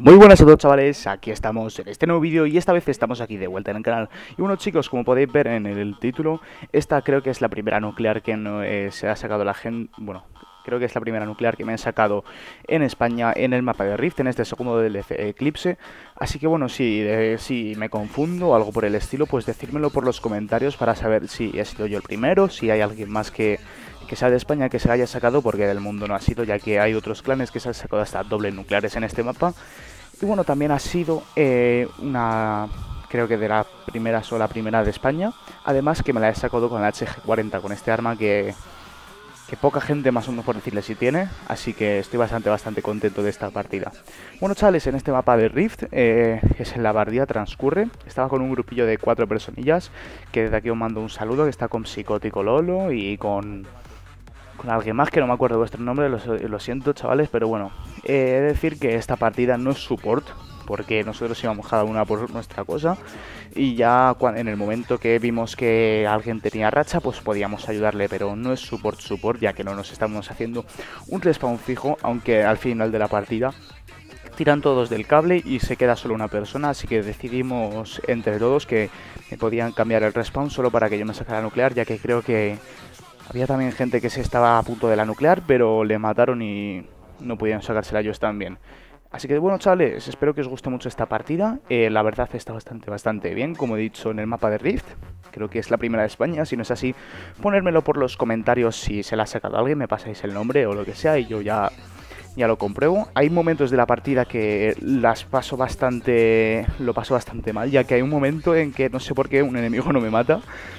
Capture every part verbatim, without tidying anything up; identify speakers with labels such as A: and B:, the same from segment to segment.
A: Muy buenas a todos, chavales, aquí estamos en este nuevo vídeo y esta vez estamos aquí de vuelta en el canal. Y bueno, chicos, como podéis ver en el título, esta creo que es la primera nuclear que no, eh, se ha sacado la gente, bueno, creo que es la primera nuclear que me han sacado en España en el mapa de Rift, en este segundo del Eclipse. Así que bueno, si, eh, si me confundo o algo por el estilo, pues decírmelo por los comentarios para saber si he sido yo el primero, si hay alguien más que... que sea de España que se haya sacado, porque del mundo no ha sido, ya que hay otros clanes que se han sacado hasta doble nucleares en este mapa. Y bueno, también ha sido eh, una, creo que de la primera sola primera de España, además que me la he sacado con la H G cuarenta, con este arma que, que poca gente más o menos por decirle si tiene, así que estoy bastante bastante contento de esta partida. Bueno, chavales, en este mapa de Rift, eh, que es en la Bardía Transcurre, estaba con un grupillo de cuatro personillas, que desde aquí os mando un saludo, que está con Psicótico Lolo y con... con alguien más que no me acuerdo vuestro nombre, lo, lo siento, chavales, pero bueno, eh, he de decir que esta partida no es support, porque nosotros íbamos cada una por nuestra cosa, y ya en el momento que vimos que alguien tenía racha, pues podíamos ayudarle, pero no es support support, ya que no nos estamos haciendo un respawn fijo, aunque al final de la partida tiran todos del cable y se queda solo una persona, así que decidimos entre todos que me podían cambiar el respawn solo para que yo me sacara nuclear, ya que creo que había también gente que se estaba a punto de la nuclear, pero le mataron y no podían sacársela ellos también. Así que bueno, chavales, espero que os guste mucho esta partida. Eh, la verdad está bastante, bastante bien, como he dicho, en el mapa de Rift. Creo que es la primera de España, si no es así, ponérmelo por los comentarios si se la ha sacado alguien, me pasáis el nombre o lo que sea y yo ya... ya lo compruebo. Hay momentos de la partida que las paso bastante... lo paso bastante mal, ya que hay un momento en que no sé por qué un enemigo no me mata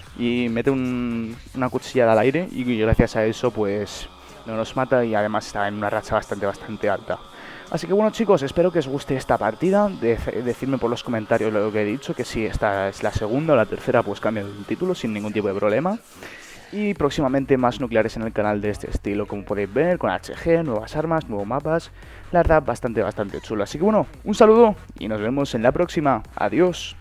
A: y mete un, una cuchillada al aire y gracias a eso pues no nos mata y además está en una racha bastante bastante alta. Así que bueno, chicos, espero que os guste esta partida. De decidme por los comentarios lo que he dicho, que si esta es la segunda o la tercera, pues cambio el título sin ningún tipo de problema. Y próximamente más nucleares en el canal de este estilo, como podéis ver, con H G, nuevas armas, nuevos mapas. La verdad, bastante, bastante chulo. Así que bueno, un saludo y nos vemos en la próxima. Adiós.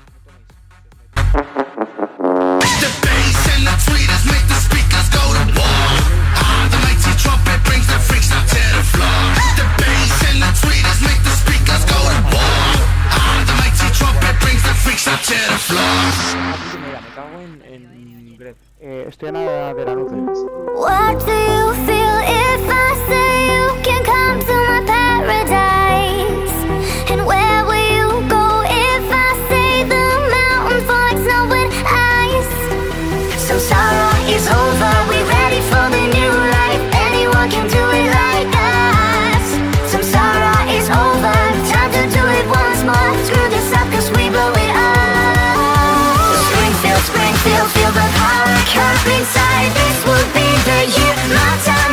A: Eh, estoy en la de la nube. What do you feel if I say you can come to my paradise? And where will you go if I say the mountains fall like snow and ice? Samsara is over, we're ready for the new life. Anyone can do it like us. Samsara is over, time to do it once more. Screw this up cause we blow it up. Springfield, Springfield, feel the power. Inside, this would be the year, my time.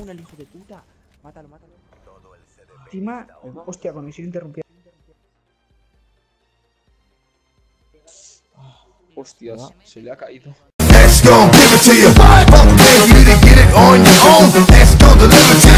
A: zona el hijo de puta. Mátalo, mátalo.
B: Encima, hostia, conexión interrumpida.
C: Hostias, se le ha caído.
D: X gon' give it to you. Fuck, you need to get it on your own. X gon' deliver to you.